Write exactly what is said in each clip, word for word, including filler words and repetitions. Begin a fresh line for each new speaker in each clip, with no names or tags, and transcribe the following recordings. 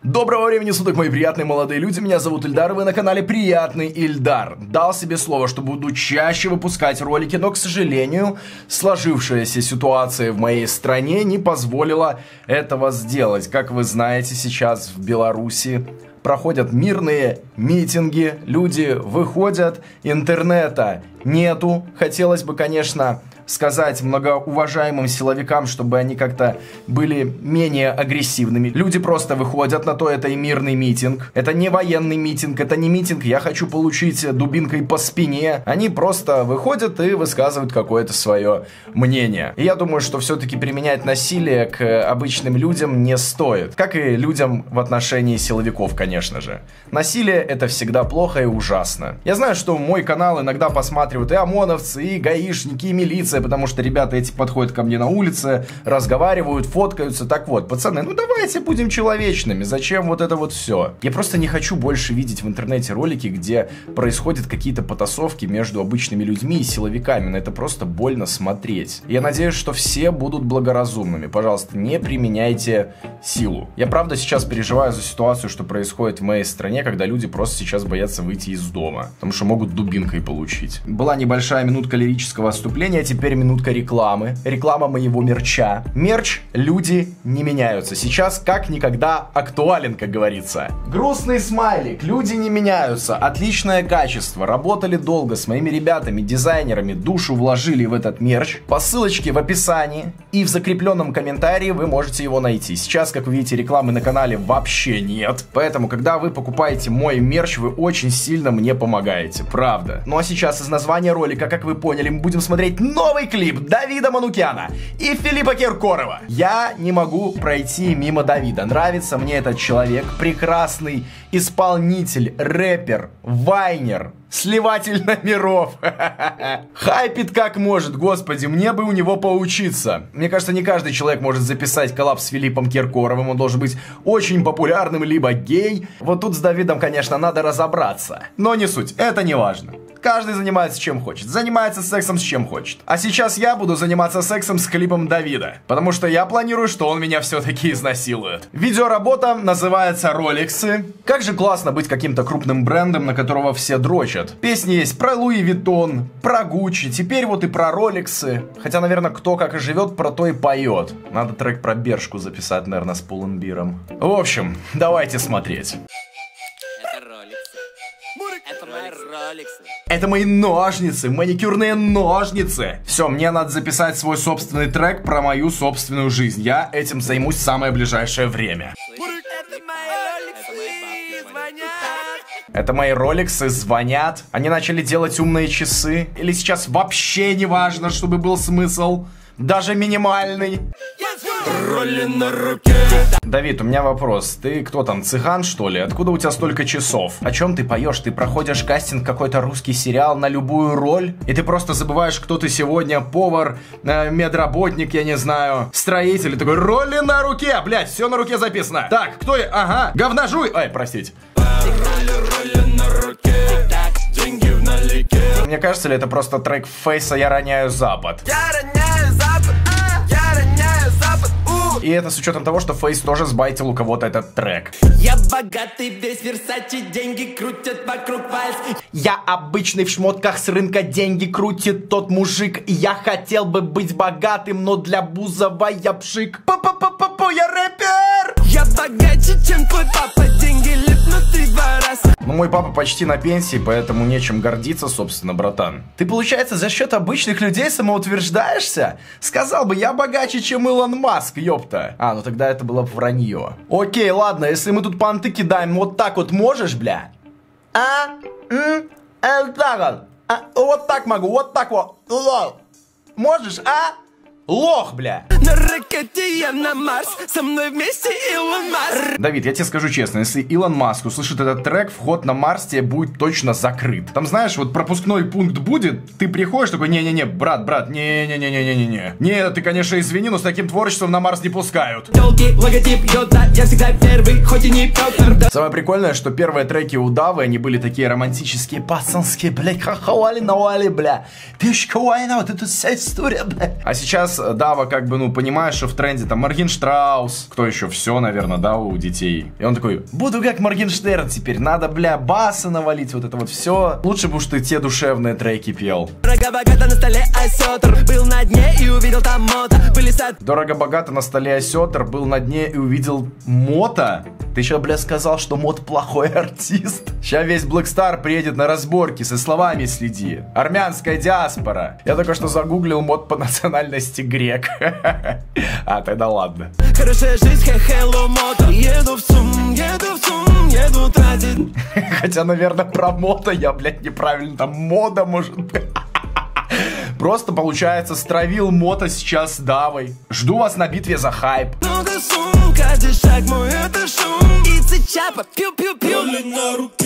Доброго времени суток, мои приятные молодые люди, меня зовут Ильдар, и вы на канале Приятный Ильдар. Дал себе слово, что буду чаще выпускать ролики, но, к сожалению, сложившаяся ситуация в моей стране не позволила этого сделать. Как вы знаете, сейчас в Беларуси проходят мирные митинги, люди выходят, интернета нету. Хотелось бы, конечно, сказать многоуважаемым силовикам, чтобы они как-то были менее агрессивными. Люди просто выходят на то, это и мирный митинг. Это не военный митинг, это не митинг, я хочу получить дубинкой по спине. Они просто выходят и высказывают какое-то свое мнение. И я думаю, что все-таки применять насилие к обычным людям не стоит. Как и людям в отношении силовиков, конечно же. Насилие это всегда плохо и ужасно. Я знаю, что мой канал иногда посматривают и ОМОНовцы, и гаишники, и милиция, потому что ребята эти подходят ко мне на улице, разговаривают, фоткаются. Так вот, пацаны, ну давайте будем человечными. Зачем вот это вот все? Я просто не хочу больше видеть в интернете ролики, где происходят какие-то потасовки между обычными людьми и силовиками. На это просто больно смотреть. Я надеюсь, что все будут благоразумными. Пожалуйста, не применяйте силу. Я правда сейчас переживаю за ситуацию, что происходит в моей стране, когда люди просто сейчас боятся выйти из дома, потому что могут дубинкой получить. Была небольшая минутка лирического отступления, теперь минутка рекламы. Реклама моего мерча. Мерч, люди не меняются. Сейчас как никогда актуален, как говорится. Грустный смайлик, люди не меняются. Отличное качество. Работали долго с моими ребятами, дизайнерами, душу вложили в этот мерч. По ссылочке в описании и в закрепленном комментарии вы можете его найти. Сейчас, как вы видите, рекламы на канале вообще нет. Поэтому, когда вы покупаете мой мерч, вы очень сильно мне помогаете. Правда. Ну а сейчас из названия ролика, как вы поняли, мы будем смотреть новый клип Давида Манукяна и Филиппа Киркорова. Я не могу пройти мимо Давида. Нравится мне этот человек. Прекрасный исполнитель, рэпер, вайнер, сливатель номеров. Хайпит как может, господи, мне бы у него поучиться. Мне кажется, не каждый человек может записать коллаб с Филиппом Киркоровым. Он должен быть очень популярным, либо гей. Вот тут с Давидом, конечно, надо разобраться. Но не суть, это не важно. Каждый занимается чем хочет. Занимается сексом с чем хочет. А сейчас я буду заниматься сексом с клипом Давида. Потому что я планирую, что он меня все-таки изнасилует. Видеоработа называется «Роликсы». Как же классно быть каким-то крупным брендом, на которого все дрочат. Песни есть про Луи Виттон, про Гуччи, теперь вот и про Роликсы. Хотя, наверное, кто как и живет, про то и поет. Надо трек про Бершку записать, наверное, с Пулленбиром. В общем, давайте смотреть.
Это Роликсы. Это мои Роликсы.
Это мои ножницы, маникюрные ножницы. Все, мне надо записать свой собственный трек про мою собственную жизнь. Я этим займусь в самое ближайшее время. Это мои роликсы звонят. Они начали делать умные часы. Или сейчас вообще не важно, чтобы был смысл. Даже минимальный.
Роли на руке.
Давид, у меня вопрос. Ты кто там, цыган, что ли? Откуда у тебя столько часов? О чем ты поешь? Ты проходишь кастинг какой-то русский сериал на любую роль? И ты просто забываешь, кто ты сегодня? Повар, э, медработник, я не знаю, строитель. И такой, роли на руке. Блять, все на руке записано. Так, кто я? Ага, говножуй. Ай, простите.
Роли, роли на руке. Деньги в налике.
Мне кажется, ли это просто трек Фейса «Я роняю Запад»?
Я роняю Запад, а, я роняю Запад, у.
И это с учетом того, что Фейс тоже сбайтил у кого-то этот трек.
Я богатый, весь Версачи, деньги крутят вокруг вальс.
Я обычный в шмотках с рынка, деньги крутит тот мужик. Я хотел бы быть богатым, но для Бузова я пшик. Пу-пу-пу-пу-пу, я рэпер!
Я богаче, чем твой папа, деньги липнут три два раза.
Ну, мой папа почти на пенсии, поэтому нечем гордиться, собственно, братан. Ты, получается, за счет обычных людей самоутверждаешься? Сказал бы, я богаче, чем Илон Маск, ёпта. А, ну тогда это было вранье. Окей, ладно, если мы тут понты кидаем, вот так вот можешь, бля? А? М? Вот так вот. А? Вот так могу, вот так вот. Лол. Можешь, а? Лох, бля.
На ракете я на Марс, со мной вместе Илон Маск.
Давид, я тебе скажу честно, если Илон Маск услышит этот трек, вход на Марс тебе будет точно закрыт. Там, знаешь, вот пропускной пункт будет, ты приходишь такой, не-не-не, брат, брат, не-не-не-не-не-не. Не, ты, конечно, извини, но с таким творчеством на Марс не пускают.
Долгий логотип Йота, я всегда первый, хоть и не Пётр.
Самое прикольное, что первые треки у Давы, они были такие романтические, пацанские, блядь, хахауали, навали, бля. Пешка война, вот это вся история, бля. А сейчас сейчас Дава как бы, ну, понимаешь, что в тренде там Моргенштерн, кто еще, все, наверное, да, у детей. И он такой, буду как Моргенштерн теперь, надо, бля, баса навалить, вот это вот все. Лучше бы уж ты те душевные треки пел.
Дорого-богато на столе осетр, был на дне и увидел там мото. Были сад...
Дорого-богато на столе осетр, был на дне и увидел мото. Ты еще, бля, сказал, что мод плохой артист. Сейчас весь Black Star приедет на разборки, со словами следи. Армянская диаспора. Я только что загуглил мод по национальности грек. А, тогда ладно.
Хорошая жизнь, хэ-хэлло мото. Еду в ЦУМ, еду в ЦУМ, еду тратить.
Хотя, наверное, про мото я, блядь, неправильно. Там мода, может быть. Просто, получается, стравил мото сейчас с Давой. Жду вас на битве за хайп.
Много сум, каждый шаг мой это шум. И цичапа, пью-пью-пью.
Роли на руке,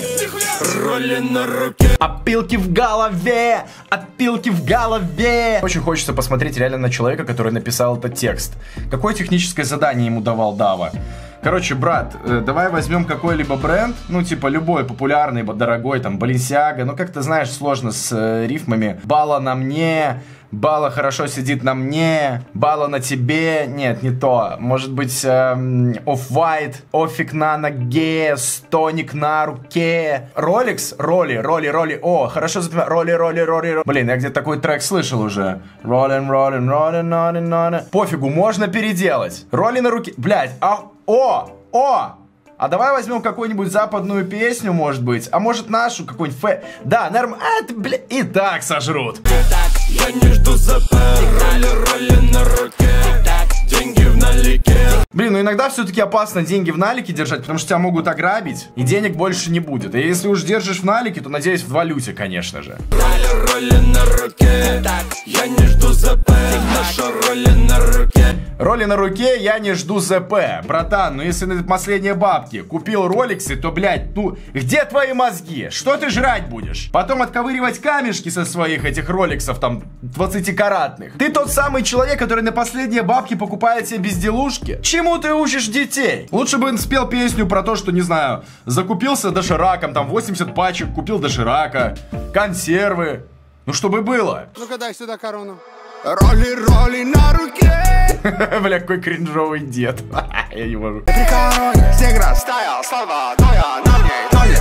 роли на руке.
Опилки в голове, опилки в голове. Очень хочется посмотреть реально на человека, который написал этот текст. Какое техническое задание ему давал Дава? Короче, брат, э, давай возьмем какой-либо бренд, ну, типа, любой популярный, дорогой, там, Balenciaga, ну, как ты знаешь, сложно с э, рифмами. Бала на мне, Бала хорошо сидит на мне, Бала на тебе, нет, не то. Может быть, э, Off-White, Офик на ноге, Стоник на руке. Rolex, роли, роли, роли, о, хорошо запоминаю, роли, роли, роли, роли. Блин, я где-то такой трек слышал уже. Роллин, роллин, роллин, роллин, роллин. Пофигу, можно переделать. Роли на руке, блядь, а... О! О! А давай возьмем какую-нибудь западную песню, может быть. А может нашу какую-нибудь фэ... Да, норм... А, это, бля... И так сожрут.
Я не жду ЗП. Роли, роли на руке. Деньги в налике.
Блин, ну иногда все-таки опасно деньги в налике держать, потому что тебя могут ограбить, и денег больше не будет. И если уж держишь в налике, то, надеюсь, в валюте, конечно же.
Роли, роли на руке. Я не жду ЗП. Наша роли на руке.
Роли на руке, я не жду ЗП. Братан, ну если на последние бабки купил роликсы, то, блядь, ну, где твои мозги? Что ты жрать будешь? Потом отковыривать камешки со своих этих роликсов, там, двадцатикаратных. Ты тот самый человек, который на последние бабки покупает себе безделушки? Чему ты учишь детей? Лучше бы он спел песню про то, что, не знаю, закупился дошираком, там, восемьдесят пачек купил доширака, консервы. Ну, чтобы было.
Ну-ка дай сюда корону. Роли, роли на руке.
Бля, какой кринжовый дед. Я не могу.
При короне всех расставил слова твоя на мне тонет.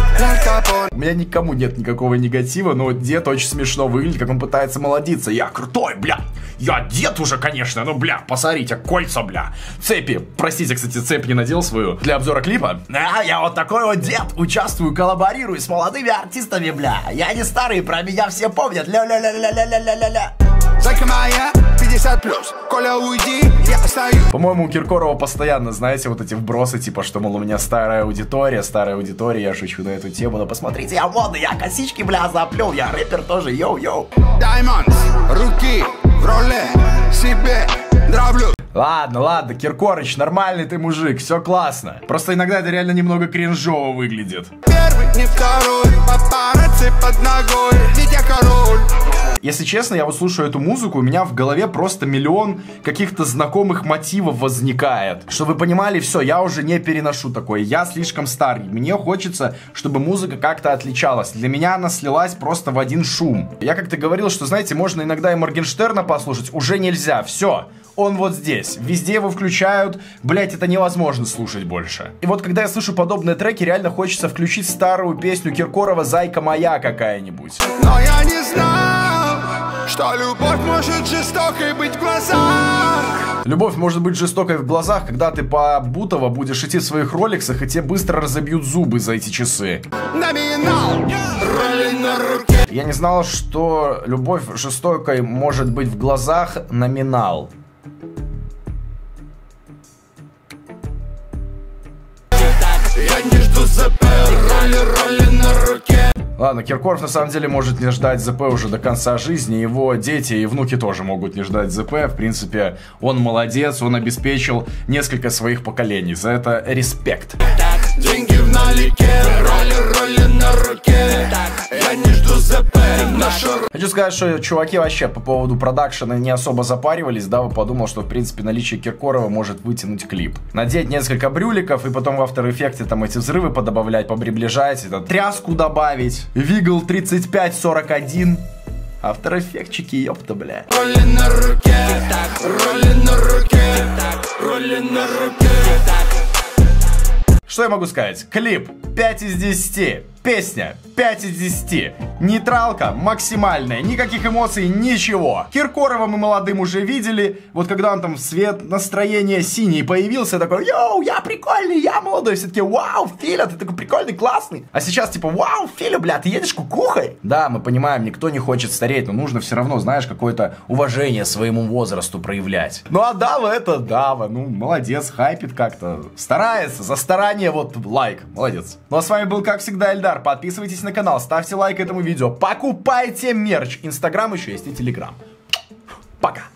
У меня никому нет никакого негатива, но дед очень смешно выглядит, как он пытается молодиться. Я крутой, бля. Я дед уже, конечно, ну, бля, посмотрите, кольца, бля. Цепи. Простите, кстати, цепь не надел свою для обзора клипа. А, я вот такой вот дед. Участвую, коллаборирую с молодыми артистами, бля. Я не старый, про меня все помнят. Ля-ля-ля-ля-ля-ля-ля-ля-ля.
Зайка моя, пятьдесят плюс. Коля, уйди, я остаюсь.
По-моему, у Киркорова постоянно, знаете, вот эти вбросы, типа, что, мол, у меня старая аудитория, старая аудитория, я шучу на эту тему, но посмотрите, я модный, я косички, бля, заплел, я рэпер тоже, йоу-йоу.
Diamonds, руки в роле себе дроблю.
Ладно, ладно, Киркорыч, нормальный ты мужик, все классно. Просто иногда это реально немного кринжово выглядит.
Первый, не второй, папарацци под ногой, ведь я король.
Если честно, я вот слушаю эту музыку, у меня в голове просто миллион каких-то знакомых мотивов возникает. Чтобы вы понимали, все, я уже не переношу такое, я слишком старый. Мне хочется, чтобы музыка как-то отличалась. Для меня она слилась просто в один шум. Я как-то говорил, что, знаете, можно иногда и Моргенштерна послушать, уже нельзя, все. Он вот здесь, везде его включают, блять, это невозможно слушать больше. И вот когда я слышу подобные треки, реально хочется включить старую песню Киркорова «Зайка моя» какая-нибудь.
Но я не знал, что любовь может жестокой быть в глазах.
Любовь может быть жестокой в глазах, когда ты по Бутово будешь идти в своих роликсах, и тебе быстро разобьют зубы за эти часы.
Номинал, роли на руке.
Я не знал, что любовь жестокой может быть в глазах. Номинал.
Я не жду ЗП. Роли, роли на руке.
Ладно, Киркоров на самом деле может не ждать ЗП уже до конца жизни. Его дети и внуки тоже могут не ждать ЗП. В принципе, он молодец, он обеспечил несколько своих поколений. За это респект.
Деньги в налике. Роли, роли на руке. Я не жду ЗП. Наша...
Хочу сказать, что чуваки вообще по поводу продакшена не особо запаривались. Да, подумал, что в принципе наличие Киркорова может вытянуть клип. Надеть несколько брюликов и потом в After Effects там эти взрывы подобавлять, поприближать, это, тряску добавить. Вигл тридцать пять сорок один. Автор-эффектчики, ёпта, бля.
Роли на руке, роли на руке, роли на руке.
Что я могу сказать? Клип пять из десяти. Песня пять из десяти. Нейтралка максимальная. Никаких эмоций, ничего. Киркорова мы молодым уже видели. Вот когда он там в свет настроения синий появился, такой: йоу, я прикольный, я молодой. Все таки: вау, Филя, ты такой прикольный, классный. А сейчас типа: вау, Филя, бля, ты едешь кукухой? Да, мы понимаем, никто не хочет стареть, но нужно все равно, знаешь, какое-то уважение своему возрасту проявлять. Ну а Дава это Дава. Ну, молодец, хайпит как-то. Старается, за старание вот лайк. Молодец. Ну а с вами был, как всегда, Эльдар. Подписывайтесь на канал, ставьте лайк этому видео, покупайте мерч. Инстаграм еще есть и Телеграм. Пока.